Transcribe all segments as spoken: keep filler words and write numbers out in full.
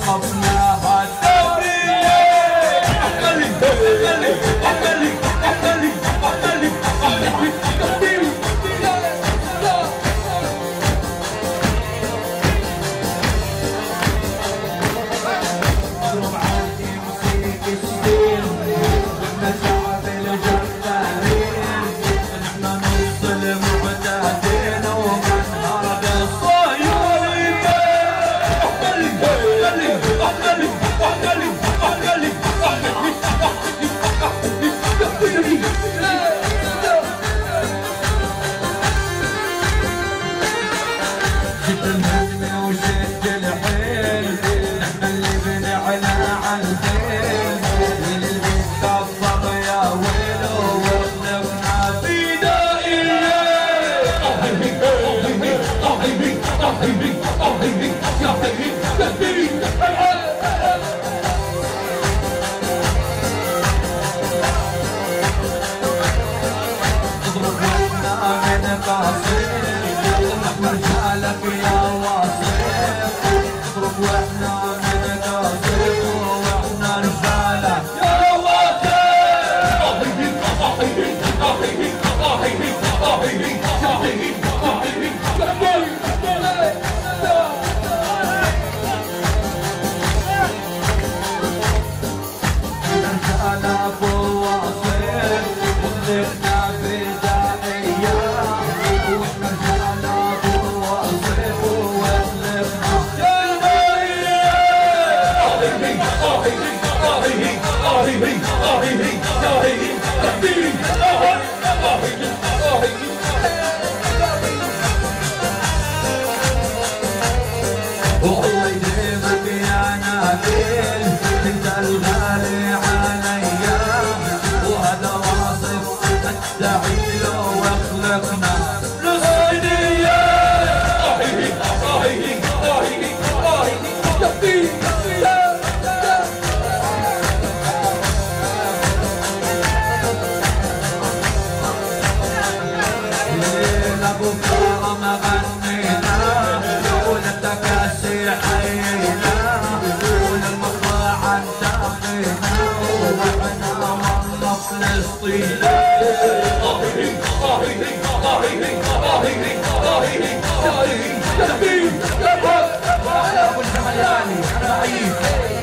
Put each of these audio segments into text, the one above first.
وقفناها الدورية. أحملي أحملي أحملي أحملي أحملي أحملي أحملي. اضرب عني موسيقى السين بدنا شعب الجبارين. نحن نوصل معتادين ومن هذا الصيادين. احملي احملي احملي احملي احملي احملي احملي. شد الهم وشد الحيل نحن اللي بنعلى عالخيل. واللي بيتكبر يا ويلو وقلبنا فدائية. أهيبي أهيبي أهيبي أهيبي أهيبي يا هيبي يا هيبي. اضرب وحنا من قاصر نحن رجالك يا واصل. اضرب وحنا من قاصر واحنا رجالك يا واصل. أهيبي أهيبي أهيبي أهيبي أهيبي أهيبي أهيبي رجالنا بواصل وخلقنا فدائية. واحنا رجالنا بواصل وخلقنا فدائية. أهيبي أهيبي أهيبي أهيبي أهيبي أهيبي أهيبي أهيبي أهيبي. والله يديمك يا نبيل انت الغالي عليا. وهذا واصف ادعي له واخلقنا للصيدية. اهيبي اهيبي اهيبي اهيبي يهدي. ليلة بكرة ما غنينا ولا التكاسي حيينا ولا المطلع انتقينا ورحنا والله فلسطين. أهيبي أهيبي أهيبي أهيبي أهيبي أهيبي يهدي. يا أبو الجمالاني أنا بحييك.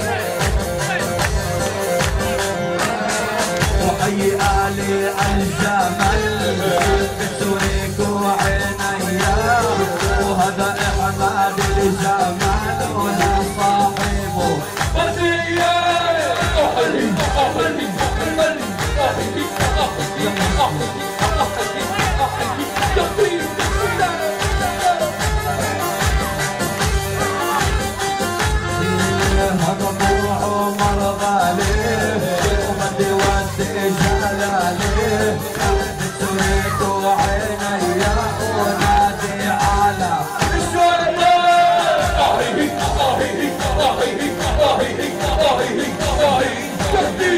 وحي آلي الجمل بسوريك وعينيا. وهذا إحماد الجمال ولا صاحبه بدية. أهلي أهلي أهلي أهلي أهلي أهلي أهلي يهدي. هذا ابو عمر غالي ومدي ودي جلالي. بسوريك وعينيا ونادي على الشرطة. أهيبي أهيبي أهيبي أهيبي أهيبي أهيبي يهدي.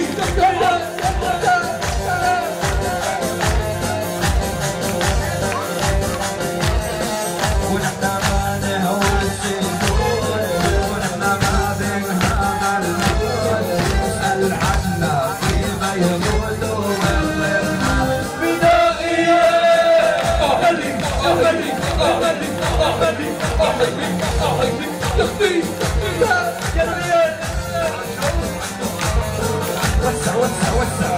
ونحن ما نهوى السجون ونحن ما بنهاب الموت. اسأل عنا فيما يقولوا وغلبنا فدائية. أهلي أهلي أهلي أهلي أهلي أهلي يهدي. يا ريال وسع وسع وسع